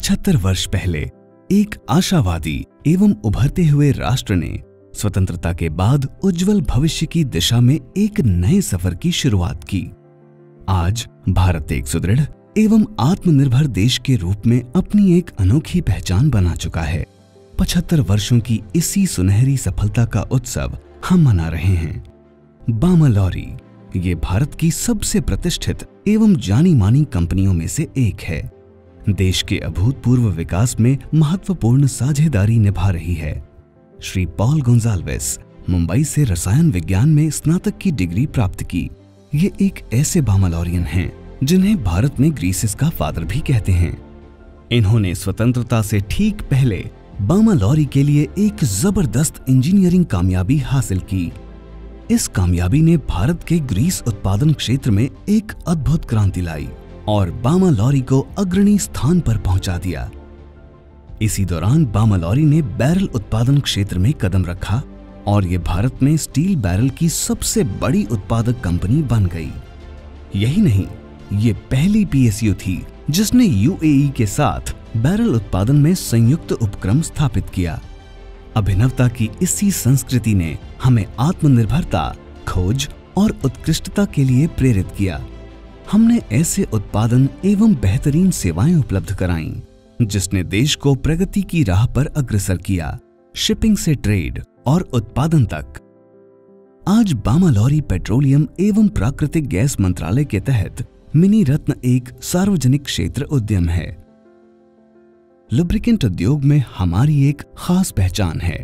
75 वर्ष पहले एक आशावादी एवं उभरते हुए राष्ट्र ने स्वतंत्रता के बाद उज्जवल भविष्य की दिशा में एक नए सफर की शुरुआत की। आज भारत एक सुदृढ़ एवं आत्मनिर्भर देश के रूप में अपनी एक अनोखी पहचान बना चुका है। 75 वर्षों की इसी सुनहरी सफलता का उत्सव हम मना रहे हैं। बामा लॉरी ये भारत की सबसे प्रतिष्ठित एवं जानी मानी कंपनियों में से एक है। देश के अभूतपूर्व विकास में महत्वपूर्ण साझेदारी निभा रही है। श्री पॉल गोंजाल्वेस मुंबई से रसायन विज्ञान में स्नातक की डिग्री प्राप्त की। ये एक ऐसे बामालॉरियन हैं जिन्हें भारत में ग्रीसिस का फादर भी कहते हैं। इन्होंने स्वतंत्रता से ठीक पहले बामा लॉरी के लिए एक जबरदस्त इंजीनियरिंग कामयाबी हासिल की। इस कामयाबी ने भारत के ग्रीस उत्पादन क्षेत्र में एक अद्भुत क्रांति लाई और बामा लॉरी को अग्रणी स्थान पर पहुंचा दिया। इसी दौरान बामा लॉरी ने बैरल उत्पादन क्षेत्र में कदम रखा और ये भारत में स्टील बैरल की सबसे बड़ी उत्पादक कंपनी बन गई। यही नहीं, ये पहली पीएसयू थी जिसने यूएई के साथ बैरल उत्पादन में संयुक्त उपक्रम स्थापित किया। अभिनवता की इसी संस्कृति ने हमें आत्मनिर्भरता, खोज और उत्कृष्टता के लिए प्रेरित किया। हमने ऐसे उत्पादन एवं बेहतरीन सेवाएं उपलब्ध कराईं जिसने देश को प्रगति की राह पर अग्रसर किया, शिपिंग से ट्रेड और उत्पादन तक। आज बामा लॉरी पेट्रोलियम एवं प्राकृतिक गैस मंत्रालय के तहत मिनी रत्न एक सार्वजनिक क्षेत्र उद्यम है। लुब्रिकेंट उद्योग में हमारी एक खास पहचान है।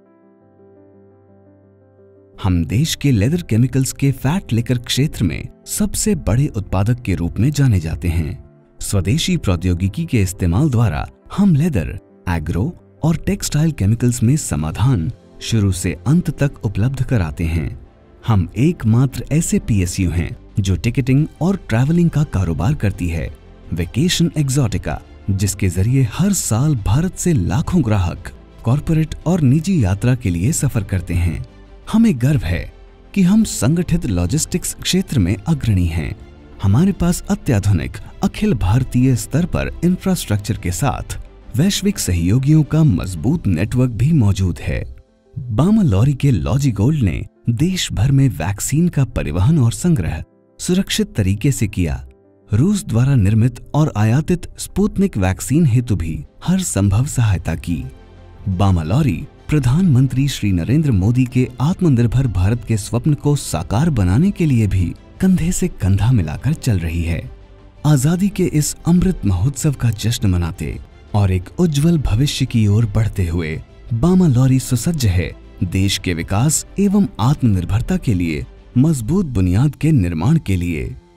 हम देश के लेदर केमिकल्स के फैट लिकर क्षेत्र में सबसे बड़े उत्पादक के रूप में जाने जाते हैं। स्वदेशी प्रौद्योगिकी के इस्तेमाल द्वारा हम लेदर, एग्रो और टेक्सटाइल केमिकल्स में समाधान शुरू से अंत तक उपलब्ध कराते हैं। हम एकमात्र ऐसे पीएसयू हैं जो टिकटिंग और ट्रैवलिंग का कारोबार करती है, वेकेशन एक्सोटिका, जिसके जरिए हर साल भारत से लाखों ग्राहक कॉरपोरेट और निजी यात्रा के लिए सफर करते हैं। हमें गर्व है कि हम संगठित लॉजिस्टिक्स क्षेत्र में अग्रणी हैं। हमारे पास अत्याधुनिक अखिल भारतीय स्तर पर इंफ्रास्ट्रक्चर के साथ वैश्विक सहयोगियों का मजबूत नेटवर्क भी मौजूद है। बामा लॉरी के लॉजी गोल्ड ने देश भर में वैक्सीन का परिवहन और संग्रह सुरक्षित तरीके से किया। रूस द्वारा निर्मित और आयातित स्पुतनिक वैक्सीन हेतु भी हर संभव सहायता की। बामा लॉरी प्रधानमंत्री श्री नरेंद्र मोदी के आत्मनिर्भर भारत के स्वप्न को साकार बनाने के लिए भी कंधे से कंधा मिलाकर चल रही है। आजादी के इस अमृत महोत्सव का जश्न मनाते और एक उज्जवल भविष्य की ओर बढ़ते हुए बामा लॉरी सुसज्ज है देश के विकास एवं आत्मनिर्भरता के लिए मजबूत बुनियाद के निर्माण के लिए।